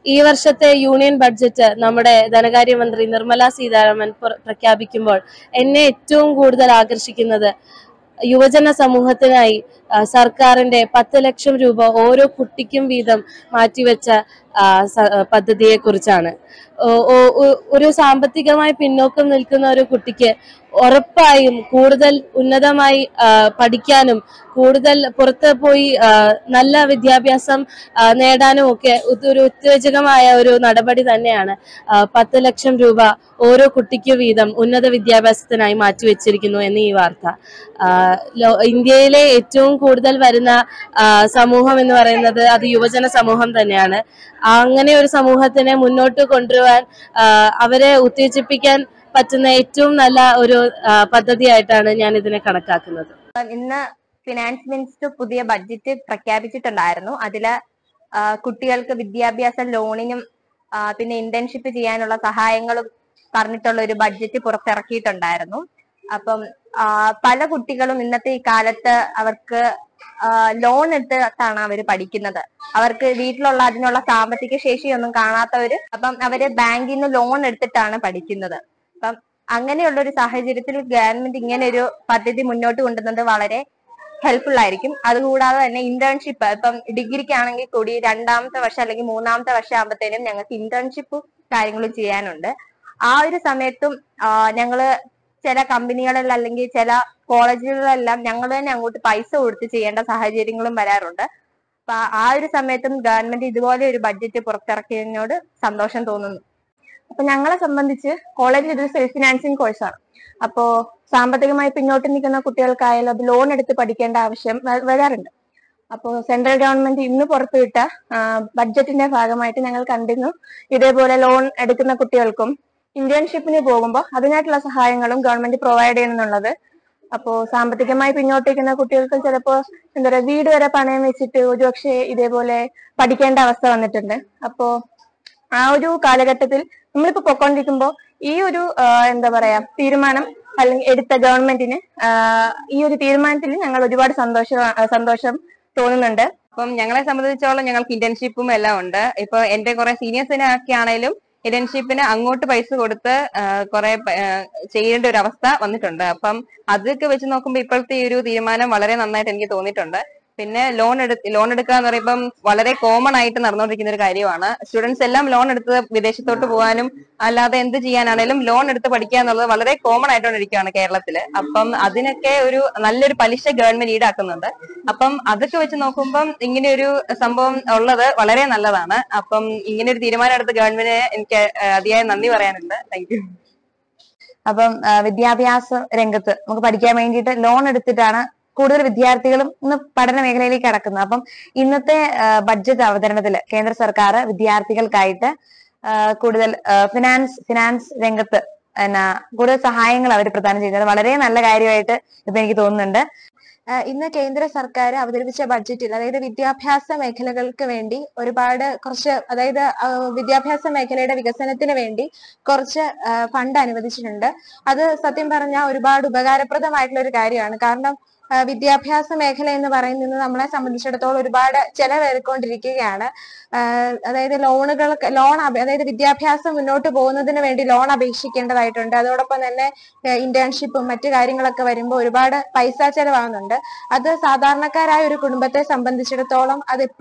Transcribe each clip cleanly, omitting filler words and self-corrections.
ഈ വർഷത്തെ union budget നമ്മുടെ ധനകാര്യമന്ത്രി നിർമ്മല സീതാരാമൻ പ്രഖ്യാപിക്കുമ്പോൾ എന്നെ ഏറ്റവും കൂടുതൽ ആകർഷിക്കുന്നത് യുവജന സമൂഹത്തിനായി സർക്കാരിന്റെ 10 ലക്ഷം രൂപ ഓരോ കുട്ടിക്കും വീതം മാറ്റിവെച്ച പദ്ധതിയെ കുറിച്ചാണ്. ഒരു സാമ്പത്തികമായി പിന്നോക്കം നിൽക്കുന്ന ഒരു കുട്ടിക്ക് ഉറപ്പായും കൂടുതൽ ഉന്നതമായി പഠിക്കാനും കൂടുതൽ പുറത്ത് പോയി നല്ല വിദ്യാഭ്യാസം നേടാനും ഒക്കെ ഒരു ഉത്തേജകമായ ഒരു നടപടി തന്നെയാണ് 10 ലക്ഷം രൂപ ഓരോ കുട്ടിക്ക് വീതം ഉന്നത വിദ്യാഭ്യാസത്തിനായി മാറ്റിവെച്ചിരിക്കുന്നു എന്ന് ഈ വാർത്ത. ഇന്ത്യയിലെ ഏറ്റവും കൂടുതൽ വരുന്ന സമൂഹം എന്ന് പറയുന്നത് അത് യുവജന സമൂഹം തന്നെയാണ്. അങ്ങനെ ഒരു സമൂഹത്തിനെ മുന്നോട്ട് കൊണ്ടുവരാൻ അവരെ ഉത്തേജിപ്പിക്കാൻ പറ്റുന്ന ഏറ്റവും നല്ല ഒരു പദ്ധതിയായിട്ടാണ് ഞാൻ ഇതിനെ കണക്കാക്കുന്നത്. ഇന്ന് ഫിനാൻസ് മിനിസ്റ്റർ പുതിയ ബഡ്ജറ്റ് പ്രഖ്യാപിച്ചിട്ടുണ്ടായിരുന്നു. അതില് കുട്ടികൾക്ക് വിദ്യാഭ്യാസ ലോണിനും പിന്നെ ഇന്റേൺഷിപ്പ് ചെയ്യാനുള്ള സഹായങ്ങളും പറഞ്ഞിട്ടുള്ള ഒരു ബഡ്ജറ്റ് പുറത്തിറക്കിയിട്ടുണ്ടായിരുന്നു. അപ്പം പല കുട്ടികളും ഇന്നത്തെ ഈ കാലത്ത് അവർക്ക് ലോൺ എടുത്തിട്ടാണ് അവർ പഠിക്കുന്നത്. അവർക്ക് വീട്ടിലുള്ള അതിനുള്ള സാമ്പത്തിക ശേഷിയൊന്നും കാണാത്തവര് അപ്പം അവര് ബാങ്കിൽ നിന്ന് ലോൺ എടുത്തിട്ടാണ് പഠിക്കുന്നത്. അപ്പം അങ്ങനെയുള്ള ഒരു സാഹചര്യത്തിൽ ഗവൺമെന്റ് ഇങ്ങനെ ഒരു പദ്ധതി മുന്നോട്ട് കൊണ്ടുവന്നത് വളരെ ഹെൽപ്ഫുൾ ആയിരിക്കും. അതുകൂടാതെ തന്നെ ഇന്റേൺഷിപ്പ് ഇപ്പം ഡിഗ്രിക്കാണെങ്കിൽ കൂടി 2ാമത്തെ വർഷം അല്ലെങ്കിൽ 3ാമത്തെ വർഷം ആകുമ്പോഴത്തേനും ഞങ്ങൾക്ക് ഇന്റേൺഷിപ്പ് കാര്യങ്ങളും ചെയ്യാനുണ്ട്. ആ ഒരു സമയത്തും ഞങ്ങള് ചില കമ്പനികളിൽ അല്ലെങ്കിൽ ചില കോളേജുകളിലെല്ലാം ഞങ്ങൾ തന്നെ അങ്ങോട്ട് പൈസ കൊടുത്ത് ചെയ്യേണ്ട സാഹചര്യങ്ങളും വരാറുണ്ട്. അപ്പൊ ആ ഒരു സമയത്തും ഗവൺമെന്റ് ഇതുപോലെ ഒരു ബഡ്ജറ്റ് പുറത്തിറക്കിയതിനോട് സന്തോഷം തോന്നുന്നു. അപ്പൊ ഞങ്ങളെ സംബന്ധിച്ച് കോളേജിൽ ഇതൊരു സെൽഫ് ഫിനാൻസിങ് കോഴ്സാണ്. അപ്പോ സാമ്പത്തികമായി പിന്നോട്ട് നിൽക്കുന്ന കുട്ടികൾക്കായാലും അത് ലോൺ എടുത്ത് പഠിക്കേണ്ട ആവശ്യം വരാറുണ്ട്. അപ്പോൾ സെൻട്രൽ ഗവൺമെന്റ് ഇന്ന് പുറത്തുവിട്ട ബഡ്ജറ്റിന്റെ ഭാഗമായിട്ട് ഞങ്ങൾ കണ്ടിരുന്നു ഇതേപോലെ ലോൺ എടുക്കുന്ന കുട്ടികൾക്കും ഇന്റേൺഷിപ്പിന് പോകുമ്പോൾ അതിനായിട്ടുള്ള സഹായങ്ങളും ഗവൺമെന്റ് പ്രൊവൈഡ് ചെയ്യുന്നുള്ളത്. അപ്പോ സാമ്പത്തികമായി പിന്നോട്ടിരിക്കുന്ന കുട്ടികൾക്ക് ചിലപ്പോ എന്താ പറയുക വീട് വരെ പണയം വെച്ചിട്ട് ഒരുപക്ഷെ ഇതേപോലെ പഠിക്കേണ്ട അവസ്ഥ വന്നിട്ടുണ്ട്. അപ്പോ ആ ഒരു കാലഘട്ടത്തിൽ നമ്മളിപ്പോ പൊക്കോണ്ടിരിക്കുമ്പോൾ ഈ ഒരു എന്താ പറയാ തീരുമാനം അല്ലെങ്കിൽ എടുത്ത ഗവൺമെന്റിന് ഈ ഒരു തീരുമാനത്തിൽ ഞങ്ങൾ ഒരുപാട് സന്തോഷം തോന്നുന്നുണ്ട്. അപ്പം ഞങ്ങളെ സംബന്ധിച്ചോളം ഞങ്ങൾക്ക് ഇന്റേൺഷിപ്പും എല്ലാം ഉണ്ട്. ഇപ്പൊ എന്റെ കുറെ സീനിയേഴ്സിനൊക്കെ ആണെങ്കിലും ഇന്റേൺഷിപ്പിന് അങ്ങോട്ട് പൈസ കൊടുത്ത് കുറെ ചെയ്യേണ്ട ഒരു അവസ്ഥ വന്നിട്ടുണ്ട്. അപ്പം അതൊക്കെ വെച്ച് നോക്കുമ്പോൾ ഇപ്പോഴത്തെ ഈ ഒരു തീരുമാനം വളരെ നന്നായിട്ട് എനിക്ക് തോന്നിയിട്ടുണ്ട്. പിന്നെ ലോൺ എടുക്കുക എന്ന് പറയുമ്പം വളരെ കോമൺ ആയിട്ട് നടന്നുകൊണ്ടിരിക്കുന്ന ഒരു കാര്യമാണ്. സ്റ്റുഡൻസ് എല്ലാം ലോൺ എടുത്ത് വിദേശത്തോട്ട് പോകാനും അല്ലാതെ എന്ത് ചെയ്യാനാണേലും ലോൺ എടുത്ത് പഠിക്കുക എന്നുള്ളത് വളരെ കോമൺ ആയിട്ടോണ്ടിരിക്കുകയാണ് കേരളത്തില്. അപ്പം അതിനൊക്കെ ഒരു നല്ലൊരു പലിശ ഗവൺമെന്റ് ഈടാക്കുന്നുണ്ട്. അപ്പം അതൊക്കെ വെച്ച് നോക്കുമ്പം ഇങ്ങനെ ഒരു സംഭവം ഉള്ളത് വളരെ നല്ലതാണ്. അപ്പം ഇങ്ങനെ ഒരു തീരുമാനം എടുത്ത ഗവൺമെന്റിന് എനിക്ക് അതിയായ നന്ദി പറയാനുണ്ട്. Thank you. അപ്പം വിദ്യാഭ്യാസ രംഗത്ത് നമുക്ക് പഠിക്കാൻ വേണ്ടിയിട്ട് ലോൺ എടുത്തിട്ടാണ് കൂടുതൽ വിദ്യാർത്ഥികളും ഇന്ന് പഠന മേഖലയിലേക്ക് കടക്കുന്നത്. അപ്പം ഇന്നത്തെ ബഡ്ജറ്റ് അവതരണത്തിൽ കേന്ദ്ര സർക്കാർ വിദ്യാർത്ഥികൾക്കായിട്ട് കൂടുതൽ ഫിനാൻസ് രംഗത്ത് കൂടുതൽ സഹായങ്ങൾ അവർ പ്രദാനം ചെയ്യുന്നത് വളരെ നല്ല കാര്യമായിട്ട് ഇപ്പൊ എനിക്ക് തോന്നുന്നുണ്ട്. ഇന്ന് കേന്ദ്ര സർക്കാർ അവതരിപ്പിച്ച ബഡ്ജറ്റിൽ അതായത് വിദ്യാഭ്യാസ മേഖലകൾക്ക് വേണ്ടി അതായത് വിദ്യാഭ്യാസ മേഖലയുടെ വികസനത്തിന് വേണ്ടി കുറച്ച് ഫണ്ട് അനുവദിച്ചിട്ടുണ്ട്. അത് സത്യം പറഞ്ഞാൽ ഒരുപാട് ഉപകാരപ്രദമായിട്ടുള്ള ഒരു കാര്യമാണ്. കാരണം വിദ്യാഭ്യാസ മേഖല എന്ന് പറയുന്നത് നമ്മളെ സംബന്ധിച്ചിടത്തോളം ഒരുപാട് ചെലവേറിക്കൊണ്ടിരിക്കുകയാണ്. അതായത് അതായത് വിദ്യാഭ്യാസം മുന്നോട്ട് പോകുന്നതിന് വേണ്ടി ലോൺ അപേക്ഷിക്കേണ്ടതായിട്ടുണ്ട്. അതോടൊപ്പം തന്നെ ഇന്റേൺഷിപ്പും മറ്റു കാര്യങ്ങളൊക്കെ വരുമ്പോൾ ഒരുപാട് പൈസ ചെലവാകുന്നുണ്ട്. അത് സാധാരണക്കാരായ ഒരു കുടുംബത്തെ സംബന്ധിച്ചിടത്തോളം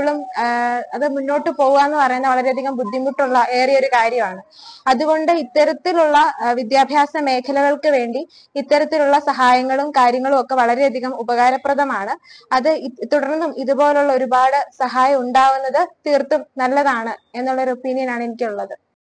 അത് മുന്നോട്ട് പോകുക എന്ന് പറയുന്നത് വളരെയധികം ബുദ്ധിമുട്ടുള്ള ഏറിയൊരു കാര്യമാണ്. അതുകൊണ്ട് ഇത്തരത്തിലുള്ള വിദ്യാഭ്യാസ മേഖലകൾക്ക് വേണ്ടി ഇത്തരത്തിലുള്ള സഹായങ്ങളും കാര്യങ്ങളും ഒക്കെ വളരെയധികം ഉപകാരപ്രദമാണ്. അത് തുടർന്നും ഇതുപോലുള്ള ഒരുപാട് സഹായം ഉണ്ടാവുന്നത് തീർത്തും നല്ലതാണ് എന്നുള്ളൊരു ഒപ്പീനിയൻ ആണ് എനിക്കുള്ളത്.